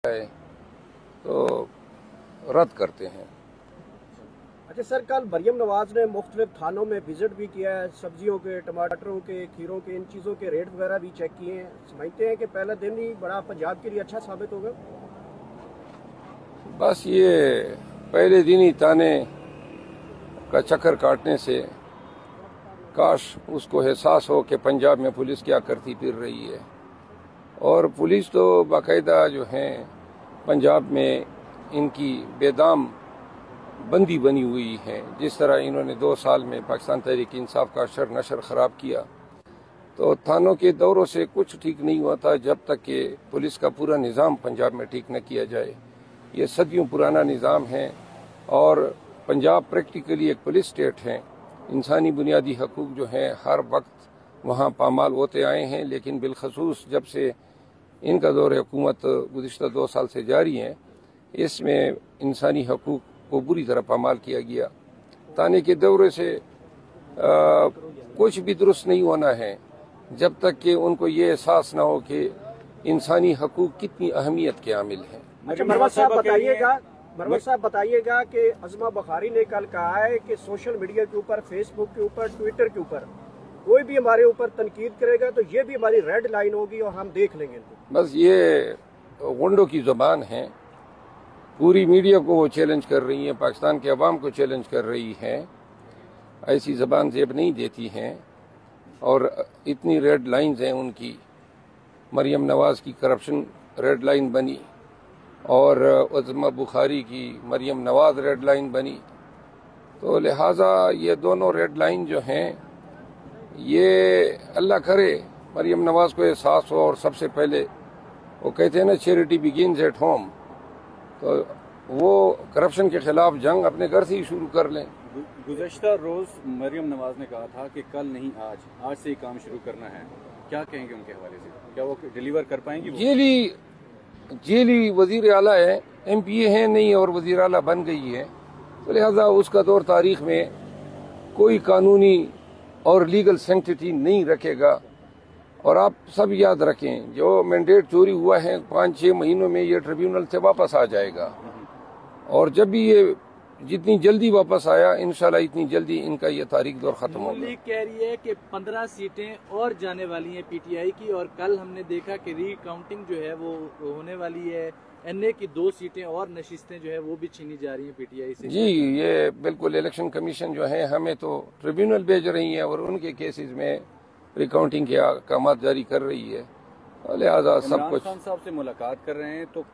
ہے تو رد کرتے ہیں۔ اچھا سر، کل مریم نواز نے مختلف تھانوں میں وزٹ بھی کیا ہے، سبزیوں کے، ٹماٹروں کے، کھیروں کے، ان چیزوں کے ریٹ وغیرہ بھی چیک کیے ہیں۔ سمجھتے ہیں کہ پہلا دن ہی بڑا پنجاب کے لیے اچھا ثابت ہوگا؟ بس یہ پہلے دن ہی تانے کا چکر کاٹنے سے کاش اس کو احساس ہو کہ پنجاب میں پولیس کیا کرتی پھر رہی ہے، اور پولیس تو باقاعدہ جو ہیں پنجاب میں ان کی بے دام بندی بنی ہوئی ہے۔ جس طرح انہوں نے 2 سال میں پاکستان تحریک انصاف کا نشر خراب کیا، تو تھانوں کے دوروں سے کچھ ٹھیک نہیں ہوا تھا جب تک کہ پولیس کا پورا نظام پنجاب میں ٹھیک نہ کیا جائے۔ یہ صدیوں پرانا نظام ہے اور پنجاب پریکٹیکلی ایک پولیس اسٹیٹ ہے۔ انسانی بنیادی حقوق جو ہیں ہر وقت وہاں پامال ہوتے آئے ہیں، لیکن بالخصوص جب سے ان کا دور حکومت گزشتہ 2 سال سے جاری ہے، اس میں انسانی حقوق کو بری طرح پامال کیا گیا۔ تانے کے دورے سے کچھ بھی درست نہیں ہونا ہے جب تک کہ ان کو یہ احساس نہ ہو کہ انسانی حقوق کتنی اہمیت کے عامل ہیں۔ اچھا مروت صاحب بتائیے گا کہ عظمہ بخاری نے کل کہا ہے کہ سوشل میڈیا کے اوپر، فیس بک کے اوپر، ٹویٹر کے اوپر کوئی بھی ہمارے اوپر تنقید کرے گا تو یہ بھی ہماری ریڈ لائن ہوگی اور ہم دیکھ لیں گے۔ بس یہ غنڈوں کی زبان ہے، پوری میڈیا کو وہ چیلنج کر رہی ہیں، پاکستان کے عوام کو چیلنج کر رہی ہے، ایسی زبان زیب نہیں دیتی ہیں، اور اتنی ریڈ لائنز ہیں ان کی۔ مریم نواز کی کرپشن ریڈ لائن بنی، اور عظمہ بخاری کی مریم نواز ریڈ لائن بنی، تو لہٰذا یہ دونوں ریڈ لائن جو ہیں، یہ اللہ کرے مریم نواز کو احساس ہو، اور سب سے پہلے وہ کہتے ہیں نا چیریٹی بگنز ایٹ ہوم، تو وہ کرپشن کے خلاف جنگ اپنے گھر سے ہی شروع کر لیں۔ گزشتہ روز مریم نواز نے کہا تھا کہ کل نہیں آج سے ہی کام شروع کرنا ہے، کیا کہیں گے ان کے حوالے سے؟ کیا وہ ڈیلیور کر پائیں گی؟ جیلی وزیر اعلیٰ ہے، ایم پی اے ہیں نہیں اور وزیر اعلیٰ بن گئی ہے، تو لہذا اس کا دور تاریخ میں کوئی قانونی اور لیگل سینکٹیٹی نہیں رکھے گا۔ اور آپ سب یاد رکھیں، جو مینڈیٹ چوری ہوا ہے 5-6 مہینوں میں یہ ٹریبیونل سے واپس آ جائے گا، اور جب بھی یہ جتنی جلدی واپس آیا انشاءاللہ اتنی جلدی ان کا یہ تاریخ دور ختم ہوگا۔ نون لیگ کہہ رہی ہے کہ 15 سیٹیں اور جانے والی ہیں پی ٹی آئی کی، اور کل ہم نے دیکھا کہ ری کاؤنٹنگ جو ہے وہ ہونے والی ہے، این اے کی 2 سیٹیں اور نشستیں جو ہے وہ بھی چھینی جا رہی ہیں پی ٹی آئی سے۔ جی یہ بالکل الیکشن کمیشن جو ہے ہمیں تو ٹریبیونل بھیج رہی ہے اور ان کے کیسز میں ری کاؤنٹنگ کے احکامات جاری کر رہی ہے، لہذا سب کچھ۔ عمران خان صاحب سے ملاقات کر رہے ہیں تو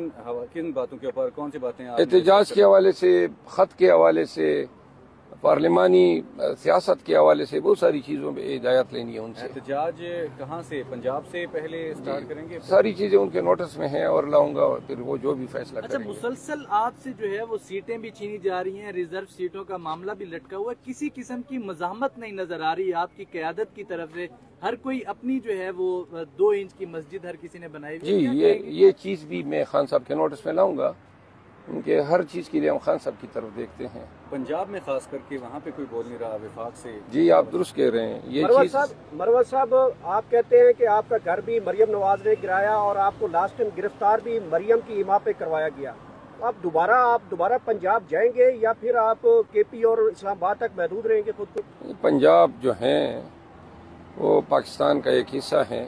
کن باتوں کے اوپر، کون سی باتیں؟ احتجاج کے حوالے سے، خط کے حوالے سے، پارلیمانی سیاست کے حوالے سے بہت ساری چیزوں پہ ہدایت لینی ہے ان سے۔ احتجاج کہاں سے؟ پنجاب سے پہلے سٹارٹ کریں گے؟ ساری چیزیں ان کے نوٹس میں ہیں اور لاؤں گا، اور پھر وہ جو بھی فیصلہ کریں گے۔ اچھا مسلسل آپ سے جو ہے وہ سیٹیں بھی چھینی جا رہی ہیں، ریزرو سیٹوں کا معاملہ بھی لٹکا ہوا ہے، کسی قسم کی مزاحمت نہیں نظر آ رہی آپ کی قیادت کی طرف سے، ہر کوئی اپنی جو ہے وہ 2 انچ کی مسجد ہر کسی نے بنائی ہوئی ہے۔ جی یہ چیز بھی میں خان صاحب کے نوٹس میں لاؤں گا، ان کے ہر چیز کے لیے ہم خان صاحب کی طرف دیکھتے ہیں۔ پنجاب میں خاص کر کے وہاں پہ کوئی بول نہیں رہا وفاق سے؟ جی آپ درست کہہ رہے ہیں یہ چیز۔ مروت صاحب آپ کہتے ہیں کہ آپ کا گھر بھی مریم نواز نے گرایا اور آپ کو لاسٹ ٹائم گرفتار بھی مریم کی حما پہ کروایا گیا، آپ دوبارہ پنجاب جائیں گے یا پھر آپ کے پی اور اسلام آباد تک محدود رہیں گے خود کو؟ پنجاب جو ہیں وہ پاکستان کا ایک حصہ ہے،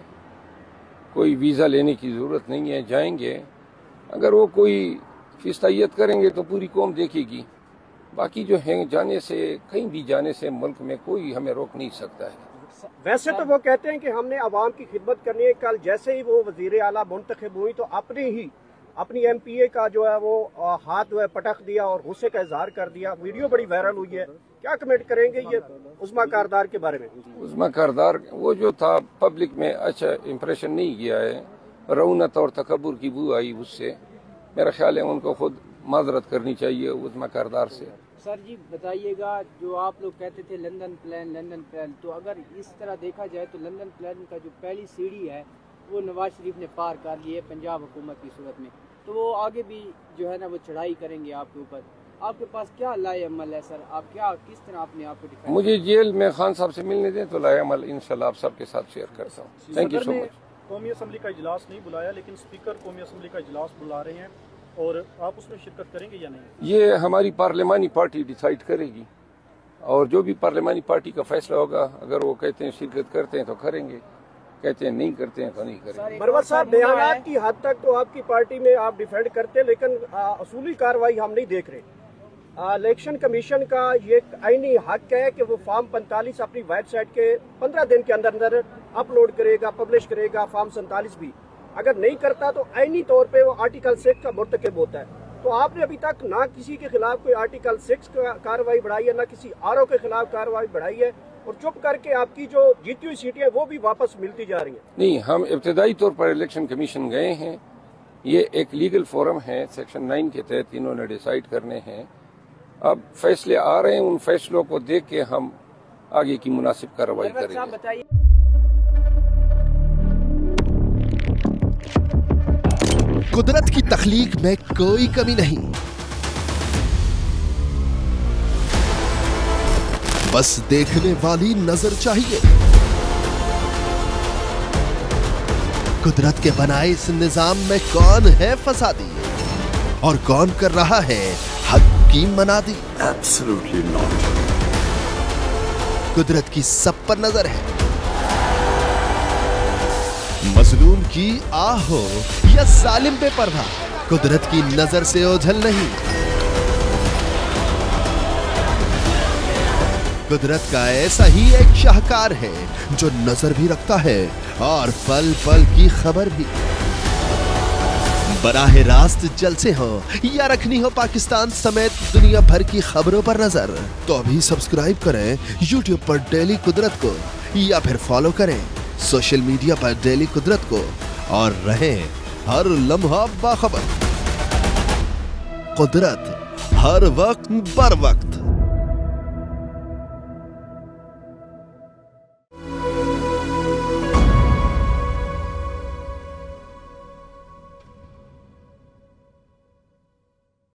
کوئی ویزا لینے کی ضرورت نہیں ہے، جائیں گے۔ اگر وہ کوئی فیصدیت کریں گے تو پوری قوم دیکھے گی، باقی جو ہیں جانے سے، کہیں بھی جانے سے ملک میں کوئی ہمیں روک نہیں سکتا ہے۔ ویسے تو وہ کہتے ہیں کہ ہم نے عوام کی خدمت کرنی ہے، کل جیسے ہی وہ وزیر اعلیٰ منتخب ہوئی تو اپنی ایم پی اے کا جو ہے وہ ہاتھ جو ہے پٹخ دیا اور غصے کا اظہار کر دیا، ویڈیو بڑی وائرل ہوئی ہے، کیا کمنٹ کریں گے یہ عظمہ کاردار کے بارے میں؟ عظمہ کاردار وہ جو تھا پبلک میں اچھا امپریشن نہیں گیا ہے، رونت اور تکبر کی بو آئی اس سے، میرا خیال ہے ان کو خود معذرت کرنی چاہیے عظمہ کاردار سے۔ سر جی بتائیے گا، جو آپ لوگ کہتے تھے لندن پلان، تو اگر اس طرح دیکھا جائے تو لندن پلان کا جو پہلی سیڑھی ہے وہ نواز شریف نے پار کر لی ہے پنجاب حکومت کی صورت میں، تو وہ آگے بھی جو ہے نا وہ چڑھائی کریں گے آپ کے اوپر، آپ کے پاس کیا لائے عمل ہے سر؟ آپ کس طرح اپنے آپ کو ڈیفینڈ؟ مجھے جیل میں خان صاحب سے ملنے دیں تو لائے عمل انشاءاللہ آپ سب کے ساتھ شیئر کرتا ہوں۔ Thank you so much. कौमी असम्बली का इजलास नहीं बुलाया, लेकिन स्पीकर कौमी असम्बली का इजलास बुला रहे हैं, और आप उसमें शिरकत करेंगे या नहीं? ये हमारी पार्लिमानी पार्टी डिसाइड करेगी, और जो भी पार्लिमानी पार्टी का फैसला होगा, अगर वो कहते हैं शिरकत करते हैं तो करेंगे, कहते हैं नहीं करते हैं तो नहीं करेंगे। मरवत साहब, बयानात की हद तक तो आपकी पार्टी में आप डिफेंड करते हैं, लेकिन असूली कार्रवाई हम नहीं देख रहे। इलेक्शन कमीशन का ये आईनी हक है कि वो फॉर्म 45 अपनी वेबसाइट के 15 दिन के अंदर अंदर अपलोड करेगा, पब्लिश करेगा। फॉर्म 47 भी अगर नहीं करता तो आईनी तौर पे वो आर्टिकल 6 का मुर्तकिब होता है। तो आपने अभी तक ना किसी के खिलाफ कोई आर्टिकल 6 का कार्रवाई बढ़ाई है, ना किसी आरओ के खिलाफ कार्रवाई बढ़ाई है, और चुप करके आपकी जो जीती हुई सीटें वो भी वापस मिलती जा रही हैं। नहीं, हम इब्तदाई तौर पर इलेक्शन कमीशन गए हैं। ये एक लीगल फोरम है, सेक्शन 9 के तहत इन्होंने डिसाइड करने हैं। अब फैसले आ रहे हैं, उन फैसलों को देख के हम आगे की मुनासिब कार्रवाई करेंगे। कुदरत की तख्लीक में कोई कमी नहीं, बस देखने वाली नजर चाहिए। कुदरत के बनाए इस निजाम में कौन है फसादी और कौन कर रहा है हक की मनादी? Absolutely not. कुदरत की सब पर नजर है। मजलूम की आह हो या जालिम पे पर्दा, कुदरत की नजर से ओझल नहीं। कुदरत का ऐसा ही एक शाहकार है जो नजर भी रखता है और पल पल की खबर भी। बराह रास्त जलसे हो या रखनी हो पाकिस्तान समेत दुनिया भर की खबरों पर नजर, तो अभी सब्सक्राइब करें YouTube पर डेली कुदरत को, या फिर फॉलो करें सोशल मीडिया पर डेली कुदरत को, और रहें हर लम्हा बाखबर। कुदरत हर वक्त बर वक्त।